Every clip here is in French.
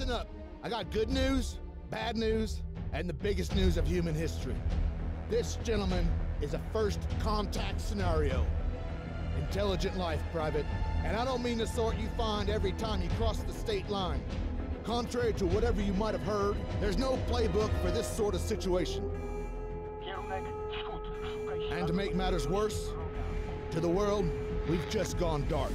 listen up. I got good news, bad news, and the biggest news of human history. This, gentleman, is a first contact scenario. Intelligent life, Private. And I don't mean the sort you find every time you cross the state line. Contrary to whatever you might have heard, there's no playbook for this sort of situation. And to make matters worse, to the world, we've just gone dark.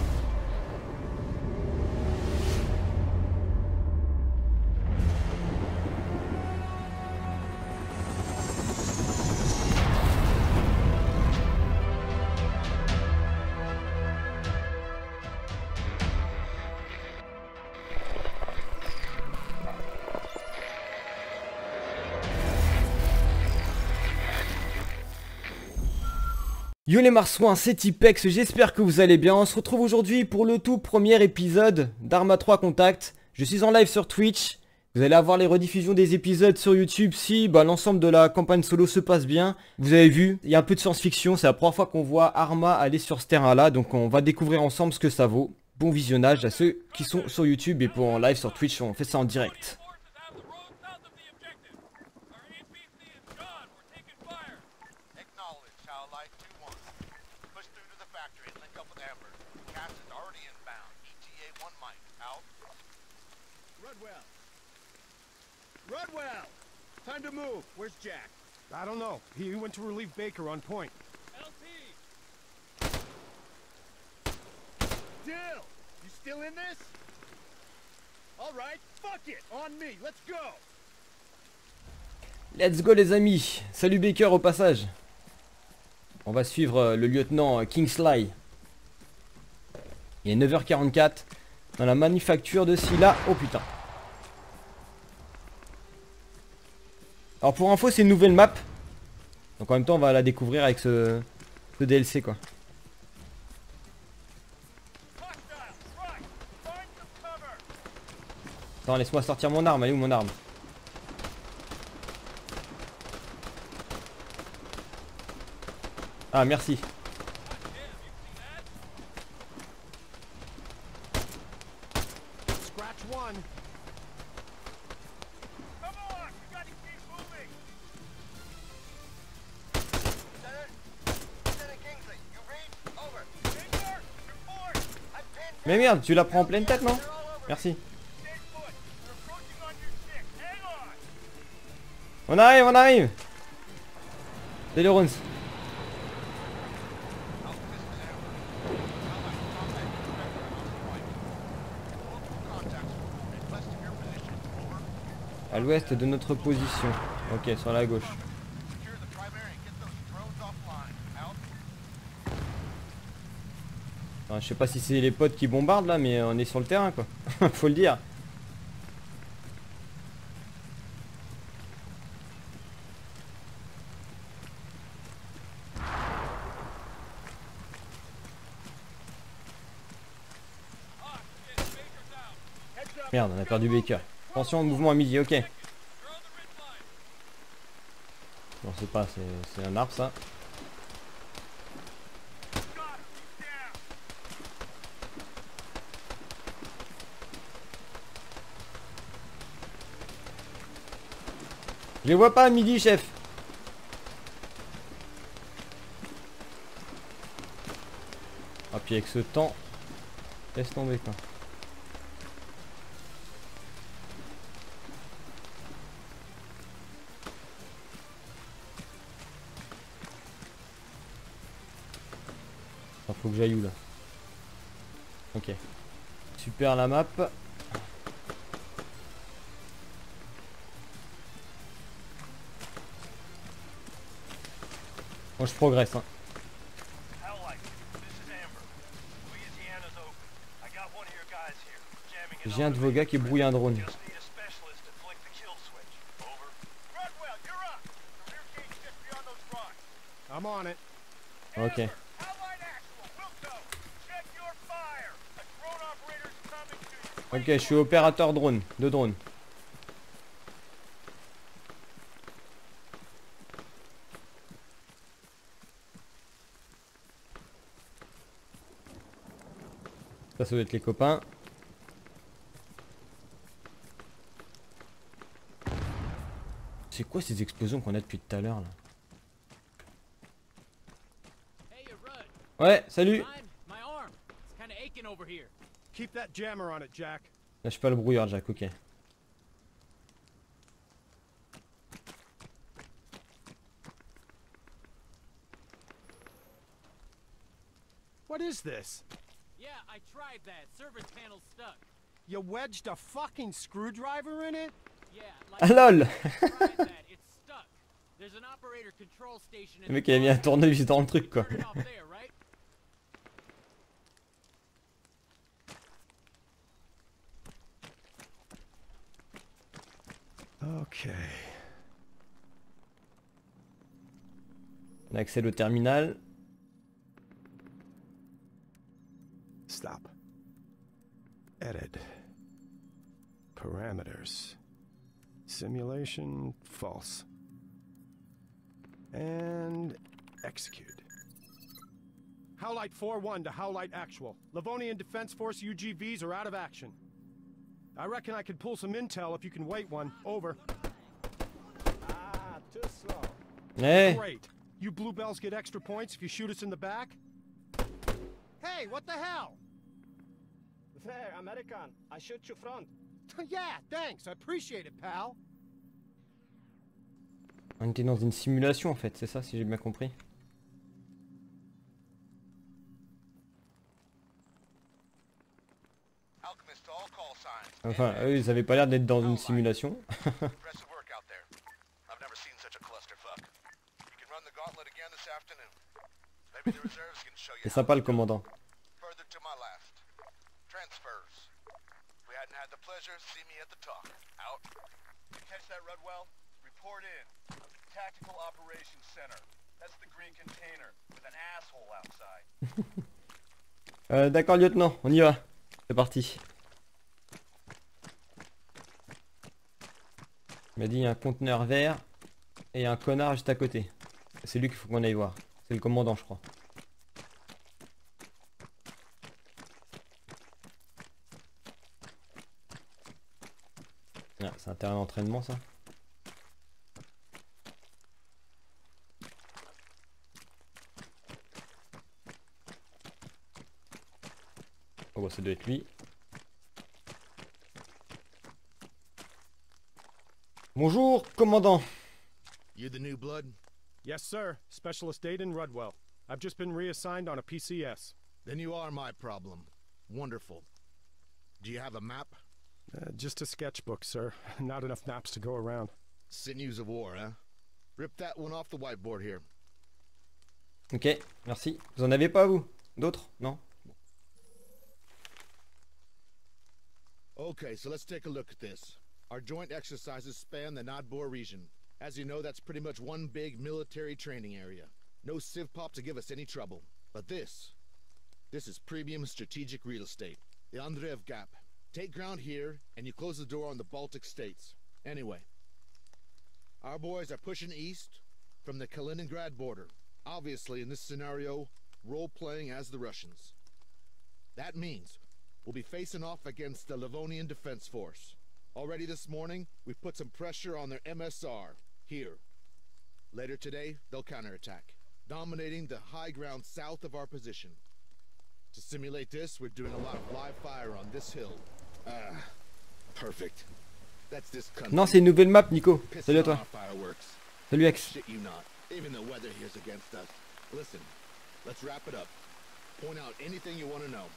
Yo les marsouins, c'est Tipex, j'espère que vous allez bien. On se retrouve aujourd'hui pour le tout premier épisode d'Arma 3 Contact. Je suis en live sur Twitch. Vous allez avoir les rediffusions des épisodes sur YouTube si l'ensemble de la campagne solo se passe bien. Vous avez vu, il y a un peu de science-fiction. C'est la première fois qu'on voit Arma aller sur ce terrain-là. Donc on va découvrir ensemble ce que ça vaut. Bon visionnage à ceux qui sont sur YouTube et pour en live sur Twitch, on fait ça en direct. Rodwell! Time to move. Where's Jack? I don't know. He went to relieve Baker on point. LT! Dill! You still in this? Alright, fuck it! On me, let's go! Let's go les amis. Salut Baker au passage. On va suivre le lieutenant Kingsley. Il est 9h44 dans la manufacture de Scylla. Oh putain. Alors pour info c'est une nouvelle map. Donc en même temps on va la découvrir avec ce DLC quoi. Attends, laisse-moi sortir mon arme. Elle est où mon arme? Ah merci. Mais merde, tu la prends en pleine tête, non? Merci. On arrive, on arrive. Salut Rons. À l'ouest de notre position. Ok, sur la gauche. Enfin, je sais pas si c'est les potes qui bombardent là, mais on est sur le terrain quoi. Faut le dire. Merde, on a perdu Baker. Attention au mouvement à midi, ok. Non, c'est pas, c'est un arbre ça. Je les vois pas à midi, chef. Ah puis avec ce temps, laisse tomber quoi. Ah, faut que j'aille où là? Ok. Super la map. Moi je progresse hein. J'ai un de vos gars qui brouille un drone. Ok. Ok, je suis opérateur drone, de drone. Ça doit être les copains. C'est quoi ces explosions qu'on a depuis tout à l'heure là? Ouais, salut. Keep that jammer on it, Jack. Lâche pas le brouillard, Jack, ok. What is this? Yeah, I tried that. Service panel's stuck. You wedged a fucking screwdriver in it? Yeah, Ah like lol. I tried that. It's stuck. There's an operator control station in Le mec il a mis un tournevis dans le truc quoi. Turn it off there, right? Okay. On accède au terminal. Stop. Edit. Parameters. Simulation false. And execute. Howlite 4-1 to Howlite Actual. Livonian Defense Force UGVs are out of action. I reckon I could pull some intel if you can wait one. Over. Ah, too slow. Eh, Great. You bluebells get extra points if you shoot us in the back? Hey, what the hell? There, American. I shoot you front. Yeah, thanks. I appreciate it, pal. on était dans une simulation en fait, c'est ça si j'ai bien compris. Alchemist to all call signs. Enfin, eux ils avaient pas l'air d'être dans une simulation. Impressive work out there. I've never seen such a clusterfuck. You can run the gauntlet again this afternoon. Maybe the reserves can show you C'est how sympa to le commandant. further to my left. Transfers. If we hadn't had the pleasure, see me at the top. Out. You catch that, Rudwell? Report in. Tactical Operations Center. That's the green container with an asshole outside. D'accord lieutenant, on y va. C'est parti. Il m'a dit il y a un conteneur vert et un connard juste à côté. C'est lui qu'il faut qu'on aille voir. C'est le commandant je crois. Ah, c'est un terrain d'entraînement ça. Oh bah ça doit être lui. Bonjour commandant. You the new blood? Yes, sir. Specialist Aiden Rudwell. I've just been reassigned on a PCS. Then you are my problem. Wonderful. Do you have a map? Just a sketchbook, sir. Not enough maps to go around. Sinews of war, huh? Rip that one off the whiteboard here. Ok, merci. Vous en avez pas vous? D'autres? Non? Okay, so let's take a look at this. Our joint exercises span the Nodbor region. As you know, that's pretty much one big military training area. No civ pop to give us any trouble. But this is premium strategic real estate. The Andreev Gap. Take ground here, and you close the door on the Baltic states. Anyway, our boys are pushing east from the Kaliningrad border. Obviously, in this scenario, role-playing as the Russians. That means we'll be facing off against the Livonian Defense Force. Already this morning, we've put some pressure on their MSR, here. Later today, they'll counterattack, dominating the high ground south of our position. To simulate this, we're doing a lot of live fire on this hill. Perfect. That's this country. Non, c'est une nouvelle map, Nico. Salut à Pissing on toi. our fireworks. Salut Ex. Shit you not. Even the weather here's against us. Listen, let's wrap it up. Point out anything you want to know.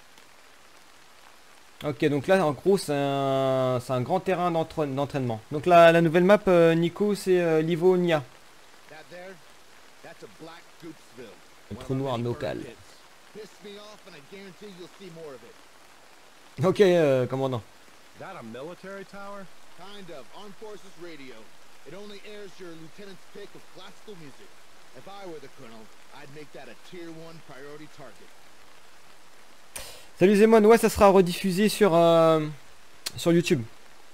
Ok, donc là, en gros, c'est un grand terrain d'entraînement. Donc la nouvelle map, Nico, c'est Livonia. That there, that's a black Goopsville. Le One of trou our noir many local. burn pits. Piss me off and I guarantee you'll see more of it. Ok, commandant. That a military tower? Kind of. Armed Forces Radio. It only airs your lieutenant's pick of classical music. If I were the colonel, I'd make that a tier 1 priority target. Salut Zemon, ouais, ça sera rediffusé sur YouTube.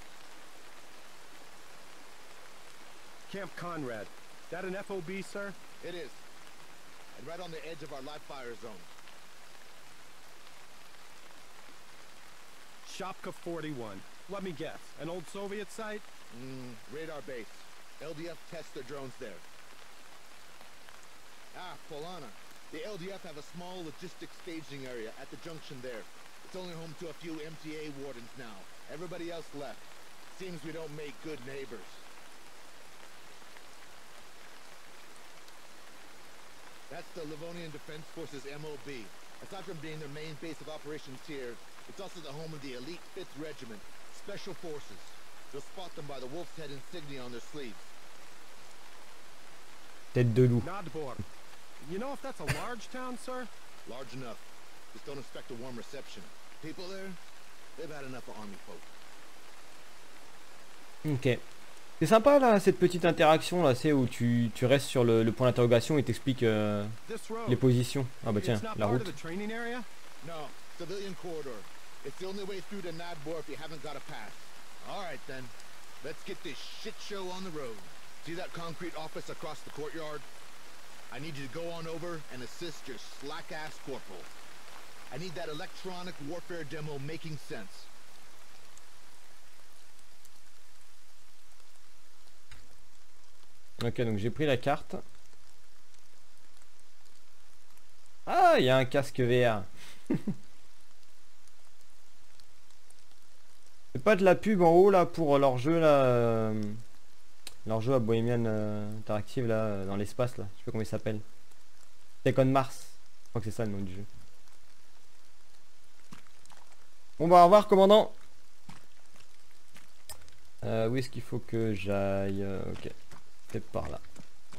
Camp Conrad. That an FOB, sir? It is. And right on the edge of our live fire zone. Shopka 41. Let me guess. An old Soviet site? Radar base. LDF tests their drones there. Ah, Polana. The LDF have a small logistics staging area at the junction there. It's only home to a few MTA wardens now. Everybody else left. Seems we don't make good neighbors. That's the Livonian Defense Forces MOB. Aside from being their main base of operations here, it's also the home of the elite 5th Regiment, Special Forces. You'll spot them by the wolf's head insignia on their sleeves. Tête de loup. Nodbor. You know if that's a large town, sir? Large enough. Just don't expect a warm reception. People there, they've had enough of army folk. Ok. C'est sympa là, cette petite interaction là, c'est où tu restes sur le point d'interrogation et t'expliques les positions. Ah bah tiens, la route. No, civilian corridor. It's the only way through to Nadbor if you haven't got a pass. Alright then, let's get this shit show on the road. See that concrete office across the courtyard? I need you to go on over and assist your slack-ass corporal. I need that electronic warfare demo making sense. Ok, donc j'ai pris la carte. Ah, il y a un casque VR. C'est pas de la pub en haut là pour leur jeu là, leur jeu à Bohemian Interactive là dans l'espace là. Je sais pas comment il s'appelle. Take on Mars. Je crois que c'est ça le nom du jeu. Bon bah au revoir commandant. Où est-ce qu'il faut que j'aille? Ok. C'est par là.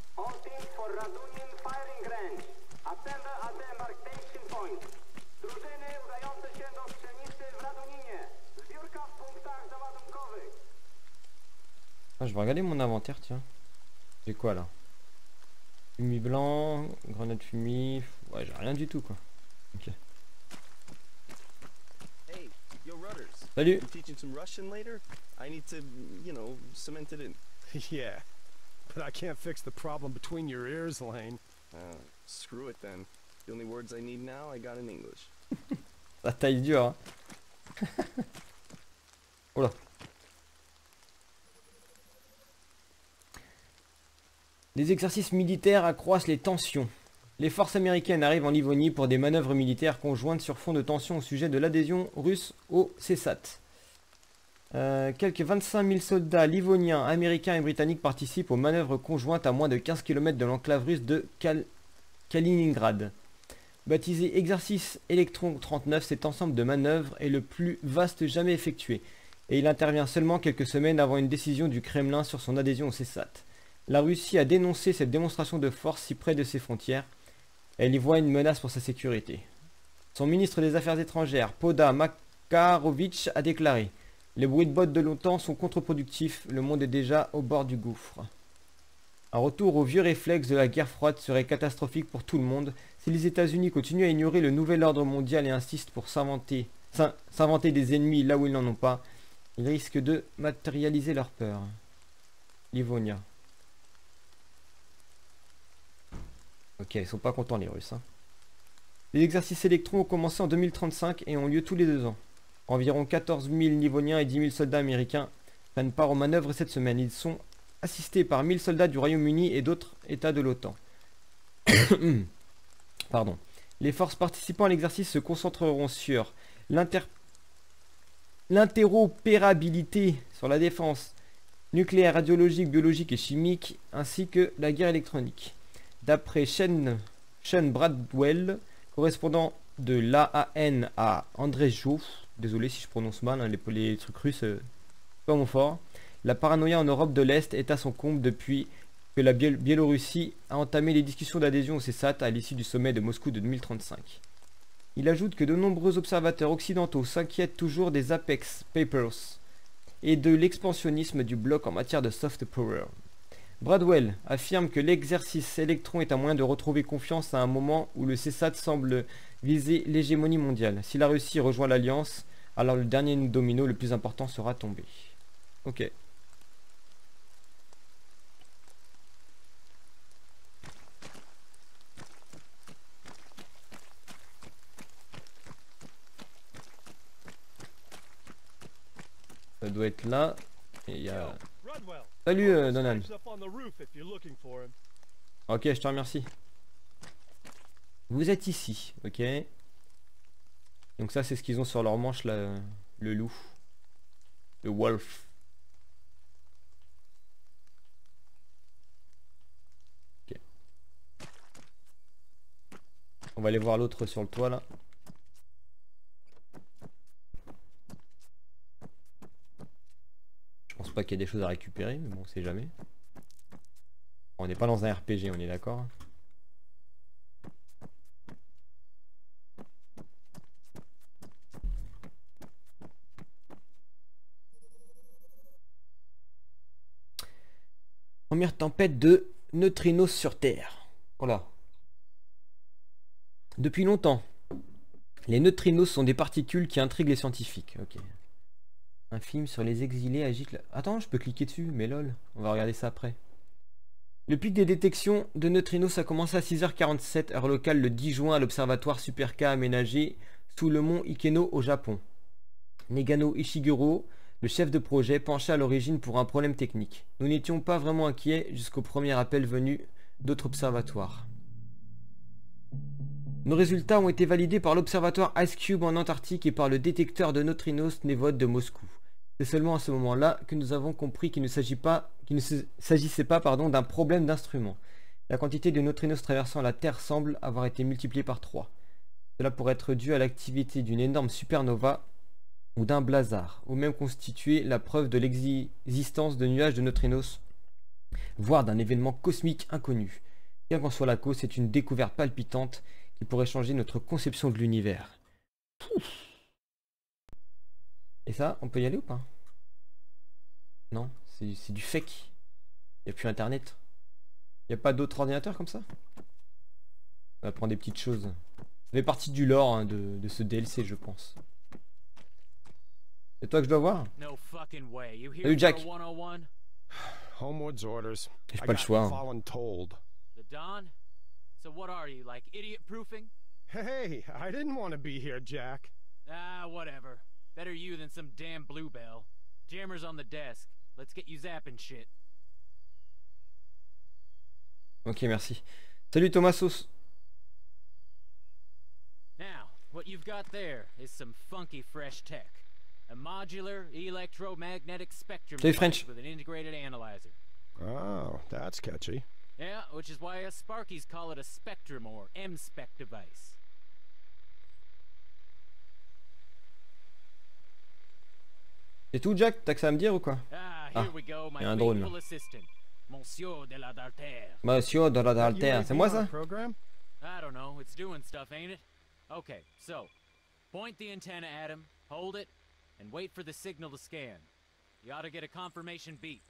Ah, je vais regarder mon inventaire, tiens. J'ai quoi là? Fumier blanc, grenade fumée. Ouais, j'ai rien du tout quoi. Ok. Hey, yo Rudders. Salut. You teaching some Russian later? I need to, you know, cement it in. Yeah, but I can't fix the problem between your ears, Lane. Screw it then. The only words I need now, I got in English. La taille dure, hein. Oh là. Les exercices militaires accroissent les tensions. Les forces américaines arrivent en Livonie pour des manœuvres militaires conjointes sur fond de tension au sujet de l'adhésion russe au CESAT. Quelques 25 000 soldats livoniens, américains et britanniques participent aux manœuvres conjointes à moins de 15 km de l'enclave russe de Kaliningrad. Baptisé Exercice Electron 39, cet ensemble de manœuvres est le plus vaste jamais effectué, et il intervient seulement quelques semaines avant une décision du Kremlin sur son adhésion au CESAT. La Russie a dénoncé cette démonstration de force si près de ses frontières. Elle y voit une menace pour sa sécurité. Son ministre des Affaires étrangères, Poda Makarovitch, a déclaré « Les bruits de bottes de l'OTAN sont contre-productifs, le monde est déjà au bord du gouffre. » Un retour aux vieux réflexes de la guerre froide serait catastrophique pour tout le monde si les États-Unis continuent à ignorer le nouvel ordre mondial et insistent pour s'inventer des ennemis là où ils n'en ont pas. Ils risquent de matérialiser leur peur. Livonia. Ok, ils sont pas contents les Russes. Hein. Les exercices électrons ont commencé en 2035 et ont lieu tous les 2 ans. Environ 14 000 Livoniens et 10 000 soldats américains prennent part aux manœuvres cette semaine. Ils sont assistés par 1000 soldats du Royaume-Uni et d'autres États de l'OTAN. Pardon. Les forces participant à l'exercice se concentreront sur l'interopérabilité sur la défense nucléaire, radiologique, biologique et chimique, ainsi que la guerre électronique. D'après Sean Bradwell, correspondant de l'AAN à André Jouff, désolé si je prononce mal, hein, les trucs russes, pas mon fort, la paranoïa en Europe de l'Est est à son comble depuis que la Biélorussie a entamé les discussions d'adhésion au CESAT à l'issue du sommet de Moscou de 2035. Il ajoute que de nombreux observateurs occidentaux s'inquiètent toujours des Apex Papers et de l'expansionnisme du bloc en matière de soft power. Bradwell affirme que l'exercice électron est un moyen de retrouver confiance à un moment où le CESAT semble viser l'hégémonie mondiale. Si la Russie rejoint l'Alliance, alors le dernier domino le plus important sera tombé. Ok. Ça doit être là. Et il y a... Rodwell. Salut Donan. He's up on the roof if you're looking for him. Ok, je te remercie. Vous êtes ici, ok. Donc ça c'est ce qu'ils ont sur leur manche là, le loup. Le wolf. Ok. On va aller voir l'autre sur le toit là. Je pense pas qu'il y ait des choses à récupérer, mais bon, on sait jamais. On n'est pas dans un RPG, on est d'accord. Première tempête de neutrinos sur Terre. Voilà. Depuis longtemps, les neutrinos sont des particules qui intriguent les scientifiques. Ok. Un film sur les exilés agite la... Attends, je peux cliquer dessus, mais lol. On va regarder ça après. Le pic des détections de neutrinos a commencé à 6h47 heure locale le 10 juin à l'observatoire Super K aménagé sous le mont Ikeno au Japon. Negano Ishiguro, le chef de projet, penchait à l'origine pour un problème technique. Nous n'étions pas vraiment inquiets jusqu'au premier appel venu d'autres observatoires. Nos résultats ont été validés par l'observatoire Ice Cube en Antarctique et par le détecteur de neutrinos Nevod de Moscou. C'est seulement à ce moment-là que nous avons compris qu'il ne s'agissait pas d'un problème d'instrument. La quantité de neutrinos traversant la Terre semble avoir été multipliée par 3. Cela pourrait être dû à l'activité d'une énorme supernova ou d'un blazar, ou même constituer la preuve de l'existence de nuages de neutrinos, voire d'un événement cosmique inconnu. Bien qu'en soit la cause, c'est une découverte palpitante qui pourrait changer notre conception de l'univers. Et ça, on peut y aller ou pas? Non, c'est du fake. Il n'y a plus internet. Il n'y a pas d'autres ordinateurs comme ça? On va prendre des petites choses. Ça fait partie du lore hein, de ce DLC, je pense. C'est toi que je dois voir? Salut Jack. Homewood's orders. J'ai pas le choix. Hein. Fallen told. The Don? So what are you, like idiot proofing? Hey, I didn't want to be here, Jack. Ah, whatever. Better you than some damn bluebell. Jammer's on the desk. Let's get you zapping shit. Ok, merci. Salut Thomasos. Now, what you've got there is some funky fresh tech. A modular electromagnetic spectrum Salut French. with an integrated analyzer. Oh, that's catchy. Yeah, which is why us Sparkies call it a spectrum or M-spec device. C'est tout Jack? T'as que ça à me dire ou quoi? Ah, Ah, here we go, my y a un drone, là. faithful assistant, Monsieur de la Darter. Monsieur de la Dalter, c'est moi ça? Program? I don't know, it's doing stuff, ain't it? Okay, so, point the antenna at him, hold it, and wait for the signal to scan. You ought to get a confirmation beep.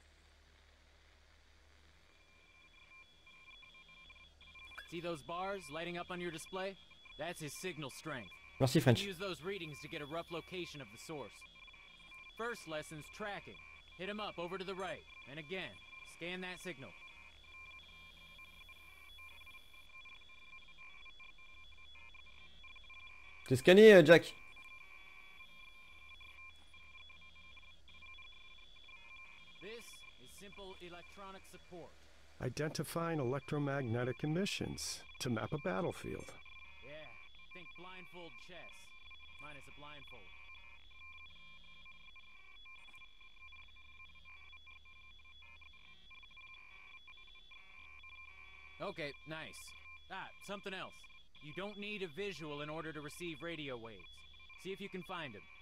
See those bars lighting up on your display? That's his signal strength. Merci French. Use those readings to get a rough location of the source. First lesson's tracking. Hit him up over to the right, and again, scan that signal. T'es scanné Jack? This is simple electronic support. Identifying electromagnetic emissions to map a battlefield. Yeah, think blindfold chess, minus a blindfold. Okay, nice. Ah, something else. You don't need a visual in order to receive radio waves. See if you can find them.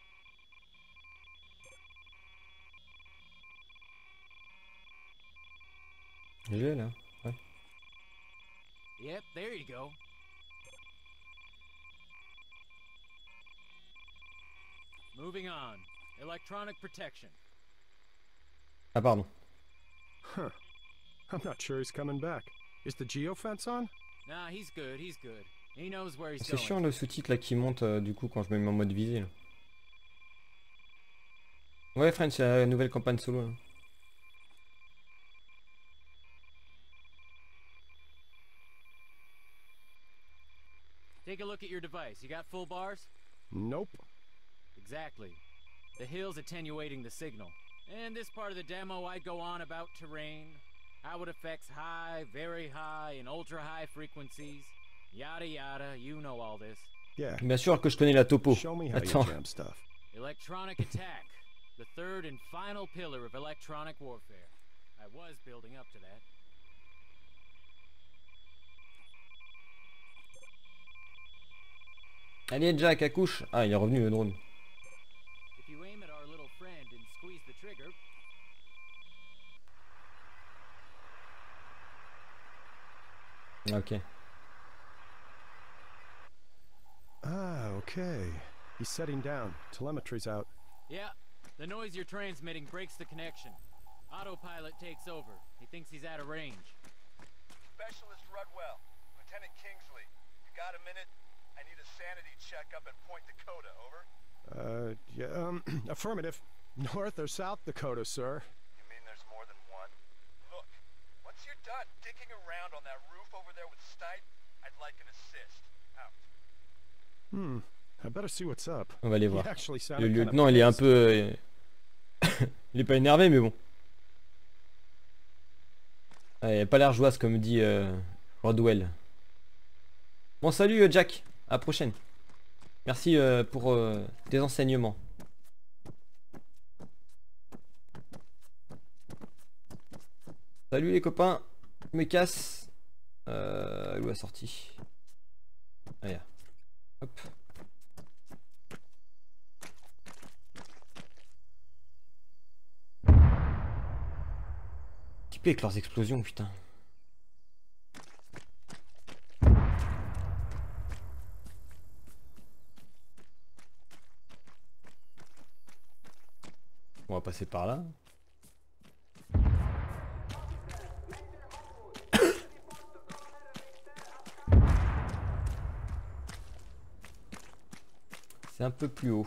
Il est là. Ouais. Yep, there you go. Moving on. Electronic protection. Ah pardon. Huh. I'm not sure he's coming back. Is the geofence on? Nah, he's good, he's good. He knows where he's C'est going. chiant le sous-titre là qui monte du coup quand je me mets en mode visée là. Ouais French, c'est la nouvelle campagne solo là. Take a look at your device. You got full bars? Nope. Exactly. The hill's attenuating the signal. In this part of the demo, I go on about terrain, how it affects high, very high, and ultra high frequencies. Yada yada, you know all this. Yeah. Bien sûr que je connais la topo. Show me how you Attends. jam stuff. Electronic attack, the third and final pillar of electronic warfare. I was building up to that. Allez Jack, accouche. Ah, il est revenu le drone. If you aim at our little friend and squeeze the trigger, Ok. Ah, okay. He's setting down. Telemetry's out. yeah, the noise you're transmitting breaks the connection. Autopilot takes over. He thinks he's out of range. Specialist Rudwell, Lieutenant Kingsley. You got a minute? I need a sanity check up at Point Dakota, over. Yeah, affirmative. North or South Dakota, sir? You mean there's more than one? Look, once you're done dicking around on that roof over there with Stipe, I'd like an assist. Out. I better see what's up. On va aller He voir. actually Le sounded kind of lieutenant, il est un pissed. peu... il est pas énervé, mais bon. Ah, il a pas l'air jouasse, comme dit Rodwell. Bon, salut Jack. À la prochaine. Merci pour tes enseignements. Salut les copains. Je me casse. Où est la sortie? Ah, yeah. Hop. Typé avec leurs explosions, putain. On va passer par là. C'est un peu plus haut.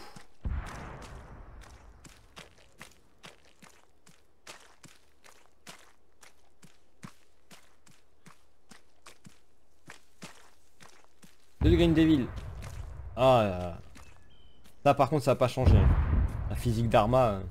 De Green Devil. Ah, ça par contre ça n'a pas changé. La physique d'Arma.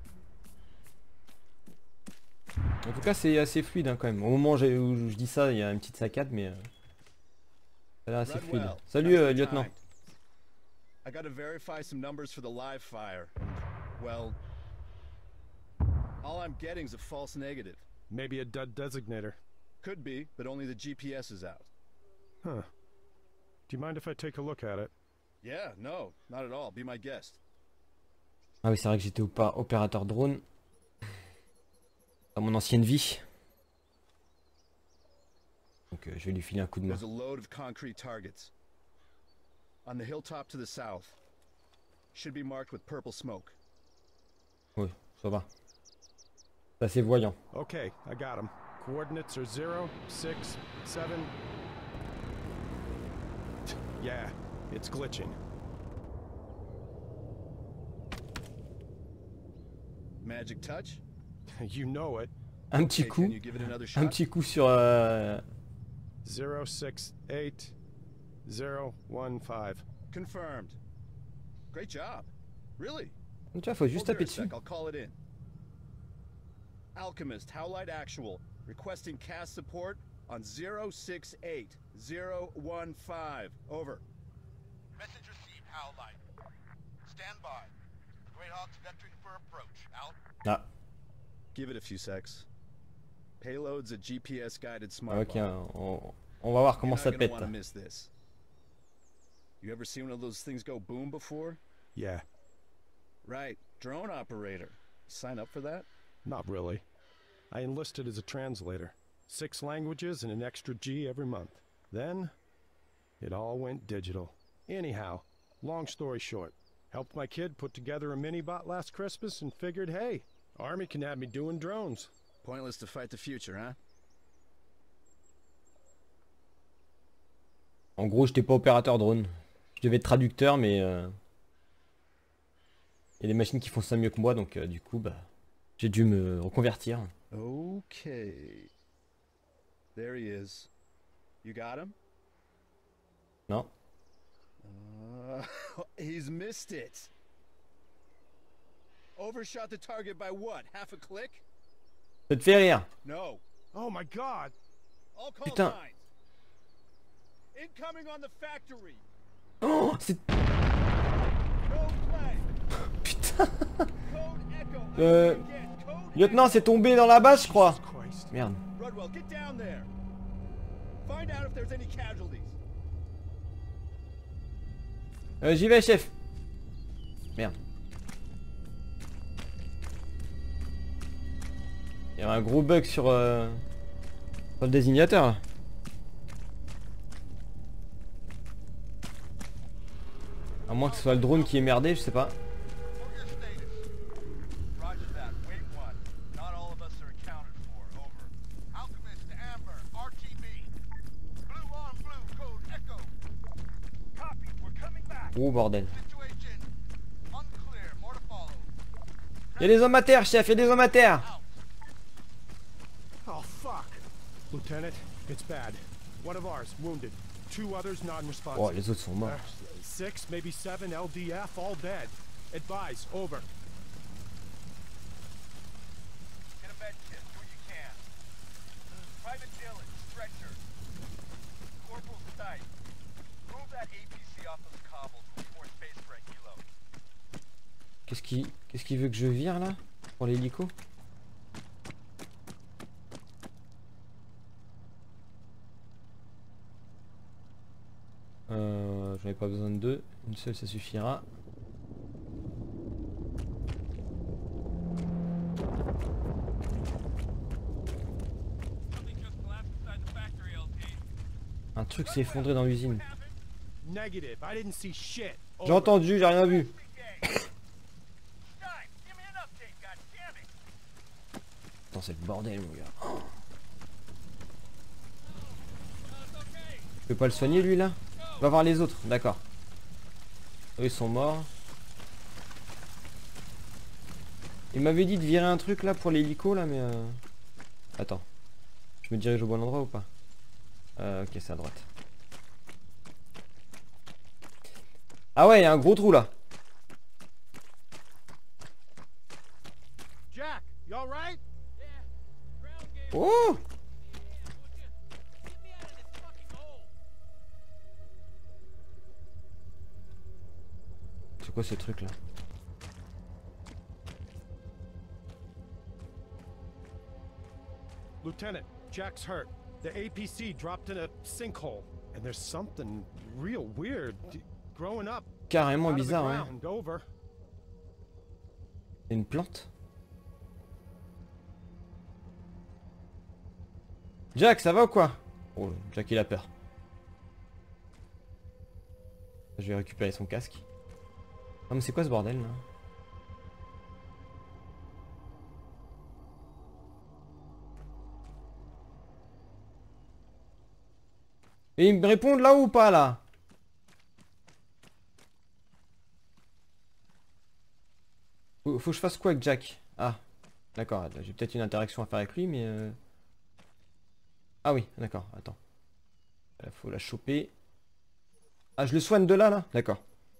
En tout cas c'est assez fluide hein, quand même. Au moment où je dis ça, il y a une petite saccade, mais elle est assez fluide. Rudwell, Salut thanks for the lieutenant. time. I gotta verify some numbers for the live fire. Well, all I'm getting's a false negative. Maybe a dud designator. Could be, but only the GPS is out. Huh. Do you mind if I take a look at it? Yeah, no, not at all. Be my guest. Ah oui c'est vrai que j'étais opérateur drone. Dans mon ancienne vie. Donc je vais lui filer un coup de main. There's a load of concrete targets. On the hilltop to the south. Should be marked with purple smoke. Oui, ça va. C'est assez voyant. Okay, I got him. Coordinates are 0, 6, 7. Yeah, it's glitching. Magic touch? You know it. Un petit Hey, coup. can you give it another shot? Un petit coup sur 0, 6, 8, 0, 1, 5. Confirmed. Great job. Really? tu vois, faut juste Hold taper there a dessus. sec, I'll call it in. Alchemist, Howlite Actual, requesting cast support on 068015. Over. Message received, Howlite. Stand by. Greyhawk's vectoring for approach. Out. Ah, Give it a few secs. Payload's a GPS-guided smart ok, bomb. on va voir You're comment not ça gonna pète. wanna miss this. You ever seen one of those things go boom before? Yeah, Right, drone operator. Sign up for that? not really. I enlisted as a translator. 6 languages and an extra G every month. Then, it all went digital. Anyhow, long story short, helped my kid put together a mini-bot last Christmas and figured, hey, Army can have me doing drones. Pointless to fight the future, huh? En gros, j'étais pas opérateur drone. Je devais être traducteur, mais il y a des machines qui font ça mieux que moi, donc du coup, bah, j'ai dû me reconvertir. Okay. There he is. You got him? Non. He's missed it. Overshot the target by what? Half a click? Ça te fait rire. No. Oh my god! All call Putain. signs. Incoming on the factory. Oh, c'est... Code flag. Putain. Code echo. Euh... Again. Code Lieutenant, c'est tombé dans la base, je crois. Christ. Merde. Rudwell, get down there. Find out if there's any casualties. J'y vais, chef. Merde. Il y a un gros bug sur le désignateur là. À moins que ce soit le drone qui est merdé, je sais pas. For your status. Roger that. Wait one. Not all of us are accounted for. Over. Alchemist to Amber. RTB. Blue on blue. Code echo. Copy. We're coming back. Oh bordel. Situation unclear. More to follow. Il y a des hommes à terre, chef, il y a des hommes à terre. Out. Oh fuck! Lieutenant, it's bad. One of ours wounded. 2 others non-responsive. Oh, les autres sont morts. 6, maybe 7 LDF, all dead. Advise, over. Get a med kit. Do what you can. Private Dillon. Stretcher. Corporal Stipe. Move that APC off those cobbles. We need more space for a helo. Qu'est-ce qu'il veut que je vire là? Pour l'hélico? J'en ai pas besoin de 2, une seule ça suffira. Un truc s'est effondré dans l'usine. Negative, I didn't see shit. J'ai entendu, j'ai rien vu. Stipe, give me an update, goddammit. Attends, c'est le bordel mon gars. Oh. Je peux pas le soigner lui là? On va voir les autres, d'accord. Eux ils sont morts. Il m'avait dit de virer un truc là pour l'hélico là mais Attends. Je me dirige au bon endroit ou pas? Ok, c'est à droite. Ah ouais, il y a un gros trou là. Jack, you alright? Oh! C'est quoi ce truc là? Lieutenant, Jack's hurt. The APC dropped in a sinkhole. And there's something real weird growing up Carrément out of the bizarre, hein. ground. Over. C'est une plante? Jack, ça va ou quoi? Oh, Jack il a peur. Je vais récupérer son casque. Non mais c'est quoi ce bordel là? Et ils me répondent là ou pas là? Faut que je fasse quoi avec Jack? Ah, d'accord, j'ai peut-être une interaction à faire avec lui mais... Ah oui, d'accord, attends. Faut la choper. Ah, je le soigne de là, D'accord.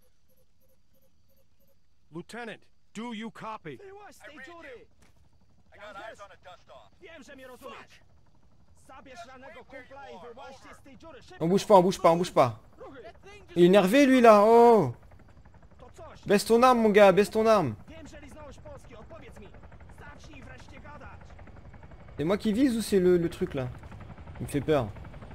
Lieutenant, do you copy? I read you. I got eyes on a dust-off. Wiem, że mnie rozumiesz. Zabierz ranego kumpla i wyłaźcie z tej dziury. Szybko! On bouge pas, on bouge pas, on bouge pas. Il est énervé lui là, oh! To coś! Baisse ton arme mon gars, baisse ton arme. Wiem, że liznąłeś Polski, odpowiedz mi. Zacznij wreszcie gadać. C'est moi qui vise ou c'est le truc là? Il me fait peur.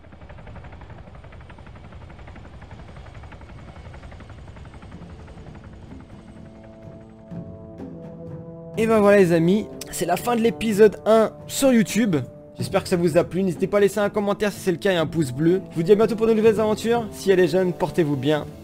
Et ben voilà les amis, c'est la fin de l'épisode 1 sur YouTube. J'espère que ça vous a plu, n'hésitez pas à laisser un commentaire si c'est le cas et un pouce bleu. Je vous dis à bientôt pour de nouvelles aventures. Si elle est jeune, portez-vous bien.